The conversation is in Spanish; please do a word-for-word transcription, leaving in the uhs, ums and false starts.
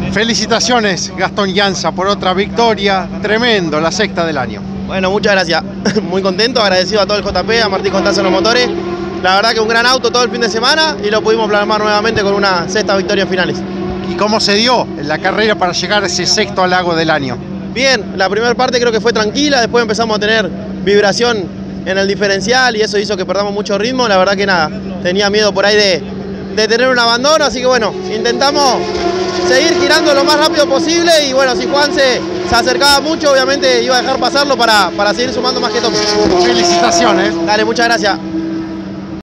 Felicitaciones, Gastón Llanza, por otra victoria. Tremendo, la sexta del año. Bueno, muchas gracias. Muy contento, agradecido a todo el J P, a Martín Constanzo en los motores. La verdad que un gran auto todo el fin de semana y lo pudimos plasmar nuevamente con una sexta victoria en finales. ¿Y cómo se dio en la carrera para llegar a ese sexto halago del año? Bien, la primera parte creo que fue tranquila, después empezamos a tener vibración en el diferencial y eso hizo que perdamos mucho ritmo. La verdad que nada, tenía miedo por ahí de, de tener un abandono, así que bueno, intentamos seguir girando lo más rápido posible y bueno, si Juan se, se acercaba mucho, obviamente iba a dejar pasarlo para, para seguir sumando más que toque. Felicitaciones. Dale, muchas gracias.